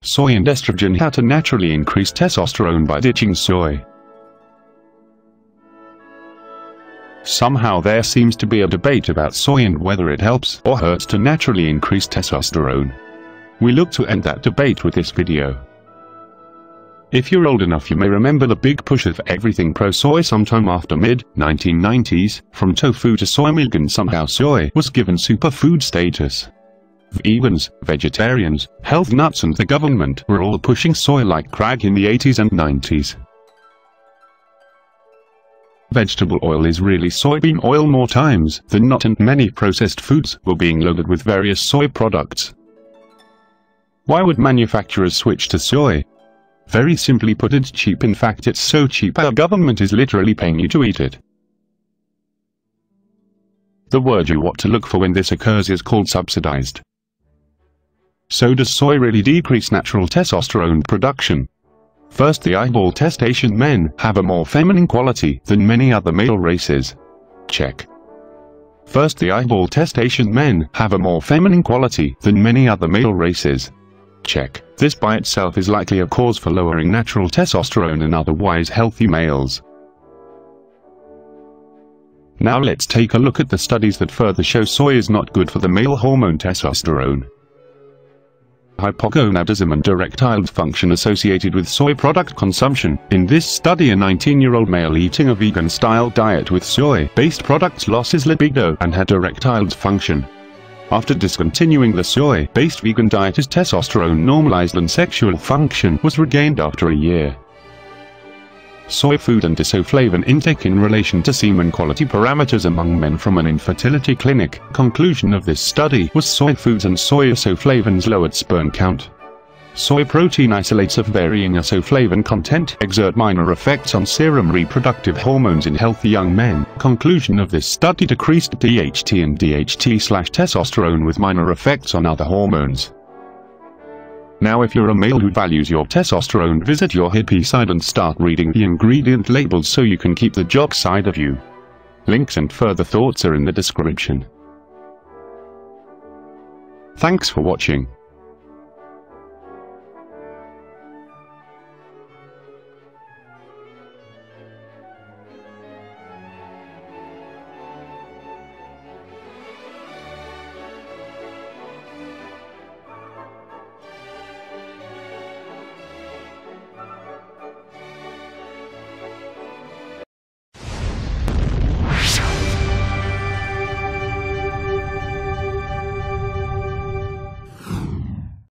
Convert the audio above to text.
Soy and Estrogen: How to Naturally Increase Testosterone by Ditching Soy. Somehow there seems to be a debate about soy and whether it helps or hurts to naturally increase testosterone. We look to end that debate with this video. If you're old enough, you may remember the big push of everything pro-soy sometime after mid-1990s, from tofu to soy milk, and somehow soy was given superfood status. Vegans, vegetarians, health nuts and the government were all pushing soy like crack in the 80s and 90s. Vegetable oil is really soybean oil more times than not, and many processed foods were being loaded with various soy products. Why would manufacturers switch to soy? Very simply put, it's cheap. In fact, it's so cheap our government is literally paying you to eat it. The word you ought to look for when this occurs is called subsidized. So does soy really decrease natural testosterone production? First, the eyeball test: Asian men have a more feminine quality than many other male races. Check. First, the eyeball test: Asian men have a more feminine quality than many other male races. Check. This by itself is likely a cause for lowering natural testosterone in otherwise healthy males. Now let's take a look at the studies that further show soy is not good for the male hormone testosterone. Hypogonadism and erectile dysfunction associated with soy product consumption. In this study, a 19-year-old male eating a vegan-style diet with soy-based products lost his libido and had erectile dysfunction. After discontinuing the soy-based vegan diet, his testosterone normalized and sexual function was regained after a year. Soy food and isoflavone intake in relation to semen quality parameters among men from an infertility clinic. Conclusion of this study was soy foods and soy isoflavones lowered sperm count. Soy protein isolates of varying isoflavone content exert minor effects on serum reproductive hormones in healthy young men. Conclusion of this study: decreased DHT and DHT/testosterone with minor effects on other hormones. Now if you're a male who values your testosterone, visit your hippie side and start reading the ingredient labels so you can keep the jock side of you. Links and further thoughts are in the description. Thanks for watching.